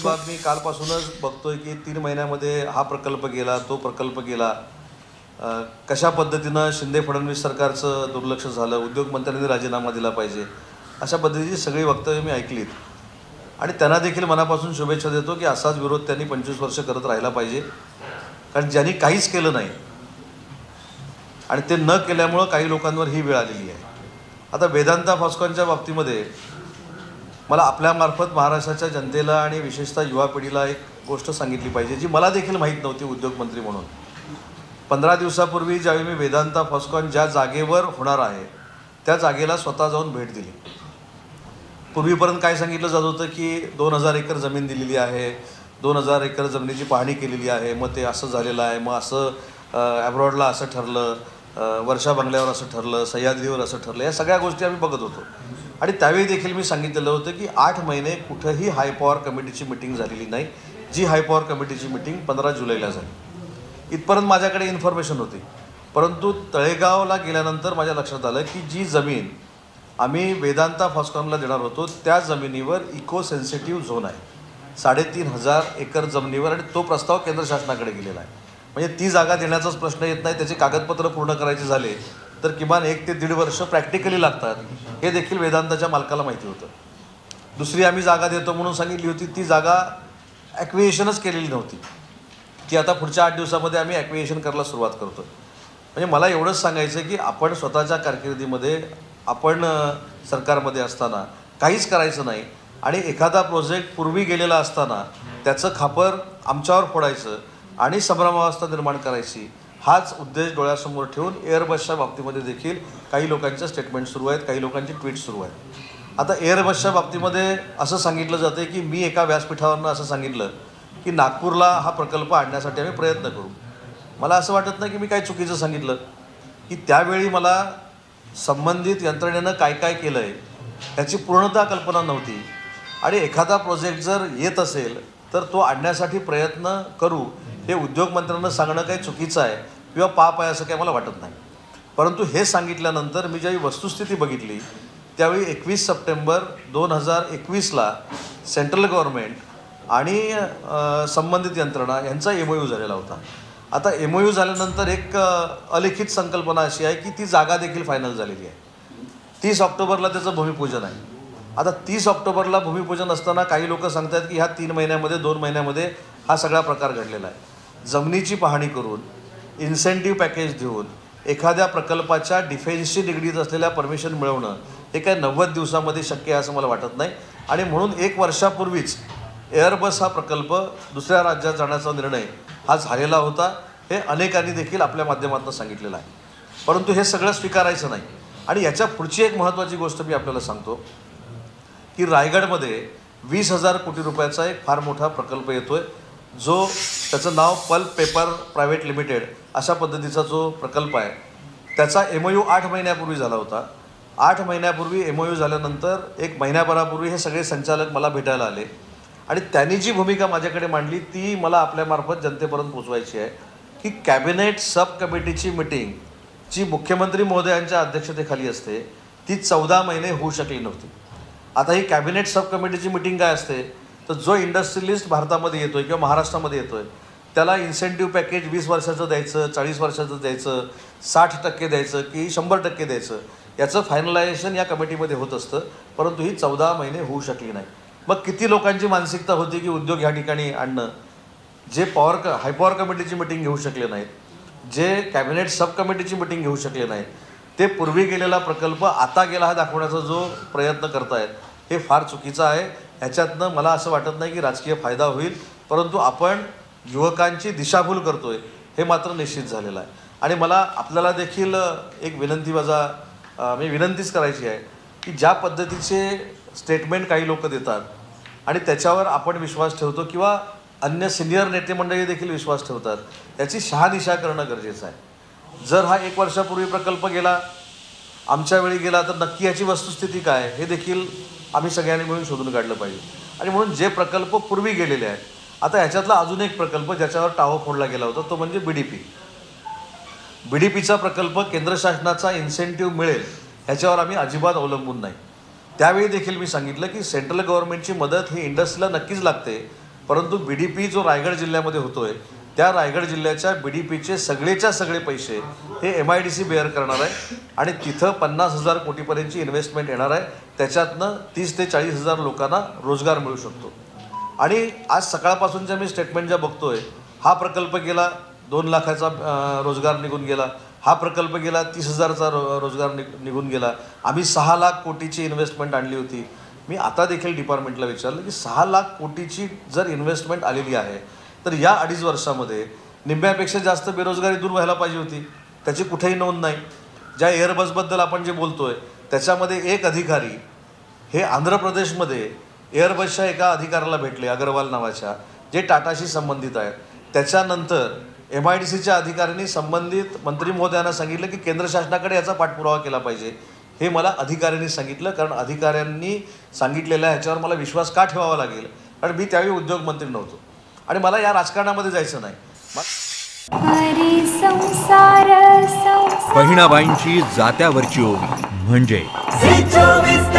बाब मी कालपासूनच बघतोय की 3 महिन्यामध्ये हा प्रकल्प गेला, तो प्रकल्प गेला. कशा पद्धतीनं शिंदे फडणवीस सरकारचं दुर्लक्ष झालं, उद्योगमंत्र्यांनी राजीनामा दिला पाहिजे, अशा पद्धतीची सगळी वक्तव्य मी ऐकलीत आणि त्यांना देखील मनापासून शुभेच्छा देतो की असाच विरोध त्यांनी 25 वर्ष करत राहिला पाहिजे. कारण ज्यांनी काहीच केलं नाही आणि ते न केल्यामुळं काही लोकांवर ही वेळ आलेली आहे. आता वेदांता फॉस्कॉनच्या बाबतीमध्ये मला आपल्यामार्फत महाराष्ट्राच्या जनतेला आणि विशेषतः युवा पिढीला एक गोष्ट सांगितली पाहिजे जी मला देखील माहीत नव्हती उद्योगमंत्री म्हणून. 15 दिवसापूर्वी ज्यावेळी मी वेदांता फॉस्कॉन ज्या जागेवर होणार आहे त्या जागेला स्वतः जाऊन भेट दिली. पूर्वीपर्यंत काय सांगितलं जात होतं की 2000 एकर जमीन दिलेली आहे, 2000 एकर जमिनीची पाहणी केलेली आहे, मग ते असं झालेलं आहे, मग असं ॲब्रॉडला असं ठरलं, वर्षा बंगल्यावर असं ठरलं, सह्याद्रीवर असं ठरलं, या सगळ्या गोष्टी आम्ही बघत होतो. आणि त्यावेळी देखील मी सांगितलेलं होतं की 8 महिने कुठंही हाय पॉवर कमिटीची मिटिंग झालेली नाही. जी हाय पॉवर कमिटीची मिटिंग 15 जुलैला झाली. इथपर्यंत माझ्याकडे इन्फॉर्मेशन होती. परंतु तळेगावला गेल्यानंतर माझ्या लक्षात आलं की जी जमीन आम्ही वेदांता फॉस्कॉनला देणार होतो त्या जमिनीवर इको सेन्सिटिव्ह झोन आहे, 3500 एकर जमिनीवर, आणि तो प्रस्ताव केंद्र शासनाकडे गेलेला आहे. म्हणजे ती जागा देण्याचाच प्रश्न येत नाही. त्याचे कागदपत्र पूर्ण करायचे झाले तर किमान 1 ते 1.5 वर्ष प्रॅक्टिकली लागतात, हे देखील वेदांताच्या मालकाला माहिती होतं. दुसरी आम्ही जागा देतो म्हणून सांगितली होती, ती जागा ॲक्विएशनच केलेली नव्हती. ती आता पुढच्या 8 दिवसामध्ये आम्ही ॲक्विएशन करायला सुरुवात करतो. म्हणजे मला एवढंच सांगायचं आहे की आपण स्वतःच्या कारकिर्दीमध्ये आपण सरकारमध्ये असताना काहीच करायचं नाही आणि एखादा प्रोजेक्ट पूर्वी गेलेला असताना त्याचं खापर आमच्यावर फोडायचं आणि संभ्रमावस्था निर्माण करायची, हाच उद्देश डोळ्यासमोर ठेवून एअरबसच्या बाबतीमध्ये देखील काही लोकांच्या स्टेटमेंट सुरू आहेत, काही लोकांची ट्विट सुरू आहेत. आता एअरबसच्या बाबतीमध्ये असं सांगितलं जातं की मी एका व्यासपीठावरनं असं सांगितलं की नागपूरला हा प्रकल्प आणण्यासाठी आम्ही प्रयत्न करू. मला असं वाटत नाही की मी काय चुकीचं सांगितलं, की त्यावेळी मला संबंधित यंत्रणेनं काय काय केलं आहे ह्याची पूर्णतः कल्पना नव्हती. आणि एखादा प्रोजेक्ट जर येत असेल तर तो आणण्यासाठी प्रयत्न करू हे उद्योगमंत्र्यांना सांगणं काही चुकीचं आहे किंवा पाप आहे असं काही मला वाटत नाही. परंतु हे सांगितल्यानंतर मी ज्यावेळी वस्तुस्थिती बघितली त्यावेळी 21 सप्टेंबर 2021ला सेंट्रल गव्हर्नमेंट आणि संबंधित यंत्रणा यांचा MOU झालेला होता. आता MOU झाल्यानंतर एक अलिखित संकल्पना अशी आहे की ती जागा देखील फायनल झालेली आहे. 30 ऑक्टोबरला त्याचं भूमिपूजन आहे. आता 30 ऑक्टोबरला भूमिपूजन असताना काही लोक सांगतात की ह्या 3 महिन्यामध्ये 2 महिन्यामध्ये हा सगळा प्रकार घडलेला आहे. जमिनीची पाहणी करून इन्सेंटिव्ह पॅकेज देऊन एखाद्या प्रकल्पाच्या डिफेन्सशी निगडीत असलेल्या परमिशन मिळवणं हे काय 90 दिवसामध्ये शक्य आहे असं मला वाटत नाही. आणि म्हणून 1 वर्षापूर्वीच एअरबस हा प्रकल्प दुसऱ्या राज्यात जाण्याचा निर्णय हा झालेला होता. हे अनेकांनी देखील आपल्या माध्यमातून सांगितलेलं आहे. परंतु हे सगळं स्वीकारायचं नाही. आणि याच्या पुढची एक महत्त्वाची गोष्ट मी आपल्याला सांगतो की रायगडमध्ये 20,000 कोटी रुपयाचा एक फार मोठा प्रकल्प येतो आहे, जो त्याचं नाव पल्प पेपर प्रायव्हेट लिमिटेड अशा पद्धतीचा जो प्रकल्प आहे त्याचा MOU 8 महिन्यापूर्वी झाला होता. 8 महिन्यापूर्वी MOU झाल्यानंतर 1 महिन्याभरापूर्वी हे सगळे संचालक मला भेटायला आले आणि त्यांनी जी भूमिका माझ्याकडे मांडली ती मला आपल्यामार्फत जनतेपर्यंत पोचवायची आहे की कॅबिनेट सब कमिटीची मिटिंग जी मुख्यमंत्री महोदयांच्या अध्यक्षतेखाली असते ती 14 महिने होऊ शकली नव्हती. आता ही कॅबिनेट सब कमिटीची मिटिंग काय असते तर जो इंडस्ट्रियलिस्ट भारतामध्ये येतो आहे किंवा महाराष्ट्रामध्ये येतो आहे त्याला इन्सेंटिव्ह पॅकेज 20 वर्षाचं द्यायचं, 40 वर्षाचं द्यायचं, 60% द्यायचं की 100% द्यायचं, याचं फायनलायझेशन या कमिटीमध्ये होत असतं. परंतु ही 14 महिने होऊ शकली नाही. मग किती लोकांची मानसिकता होती की उद्योग ह्या ठिकाणी आणणं, जे हाय पॉवर कमिटीची मिटिंग घेऊ शकले नाहीत, जे कॅबिनेट सब कमिटीची मिटिंग घेऊ शकले नाहीत, ते पूर्वी गेलेला प्रकल्प आता गेला हा दाखवण्याचा जो प्रयत्न करतायत हे फार चुकीचं आहे. ह्याच्यातनं मला असं वाटत नाही की राजकीय फायदा होईल, परंतु आपण युवकांची दिशाभूल करतोय हे मात्र निश्चित झालेलं आहे. आणि मला आपल्याला देखील एक मी विनंतीच करायची आहे की ज्या पद्धतीचे स्टेटमेंट काही लोक देतात आणि त्याच्यावर आपण विश्वास ठेवतो किंवा अन्य सिनियर नेते मंडळी देखील विश्वास ठेवतात, याची शहानिशा करणं गरजेचं आहे. जर हा 1 वर्षापूर्वी प्रकल्प गेला, आमच्या वेळी गेला, तर नक्की याची वस्तुस्थिती काय हे देखील आम्ही सगळ्यांनी मिळून शोधून काढलं पाहिजे. आणि म्हणून जे प्रकल्प पूर्वी गेलेले आहेत, आता ह्याच्यातला अजून एक प्रकल्प ज्याच्यावर टाहो फोडला गेला होता तो म्हणजे BDPचा प्रकल्प केंद्र शासनाचा इन्सेंटिव्ह मिळेल ह्याच्यावर आम्ही अजिबात अवलंबून नाही. त्यावेळी देखील मी सांगितलं की सेंट्रल गव्हर्नमेंटची मदत ही इंडस्ट्रीला नक्कीच लागते, परंतु BDP जो रायगड जिल्ह्यामध्ये होतोय त्या रायगड जिल्ह्याच्या BDP सगळेच्या सगळे पैसे हे MIDC बेअर करणार आहे आणि तिथं 50,000 कोटीपर्यंतची इन्व्हेस्टमेंट येणार आहे. त्याच्यातनं 30 ते 40,000 लोकांना रोजगार मिळू शकतो. आणि आज सकाळपासूनच्या मी स्टेटमेंट ज्या बघतोय, हा प्रकल्प गेला 2 लाखाचा रोजगार निघून गेला, हा प्रकल्प गेला 30,000चा रोजगार निघून गेला. आम्ही 6 लाख कोटीची इन्व्हेस्टमेंट आणली होती. मी आता देखील डिपार्टमेंटला विचारलं की 6 लाख कोटीची जर इन्व्हेस्टमेंट आलेली आहे तर या 2.5 वर्षामध्ये निम्म्यापेक्षा जास्त बेरोजगारी दूर व्हायला पाहिजे होती. त्याची कुठेही नोंद नाही. ज्या एअरबसबद्दल आपण जे बोलतोय त्याच्यामध्ये एक अधिकारी हे आंध्र प्रदेशमध्ये एअरबसच्या एका अधिकाऱ्याला भेटले, अग्रवाल नावाच्या, जे टाटाशी संबंधित आहेत. त्याच्यानंतर MIDCच्या अधिकाऱ्यांनी संबंधित मंत्री महोदयांना सांगितलं की केंद्र शासनाकडे याचा पाठपुरावा केला पाहिजे. हे मला अधिकाऱ्यांनी सांगितलं, कारण अधिकाऱ्यांनी सांगितलेल्या ह्याच्यावर मला विश्वास का ठेवावा लागेल, कारण मी त्यावेळी उद्योगमंत्री नव्हतो आणि मला या राजकारणामध्ये जायचं नाही. बहिणाबाईंची जात्यावरची ओवी म्हणजे